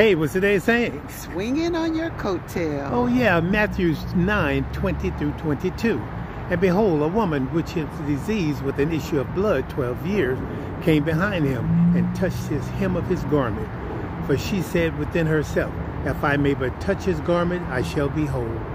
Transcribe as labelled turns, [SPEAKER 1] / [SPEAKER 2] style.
[SPEAKER 1] Hey, what's today's saying?
[SPEAKER 2] Swinging on your coattail.
[SPEAKER 1] Oh yeah, Matthew 9:20 through 22. And behold, a woman which had disease with an issue of blood 12 years came behind him and touched his hem of his garment. For she said within herself, if I may but touch his garment, I shall be whole.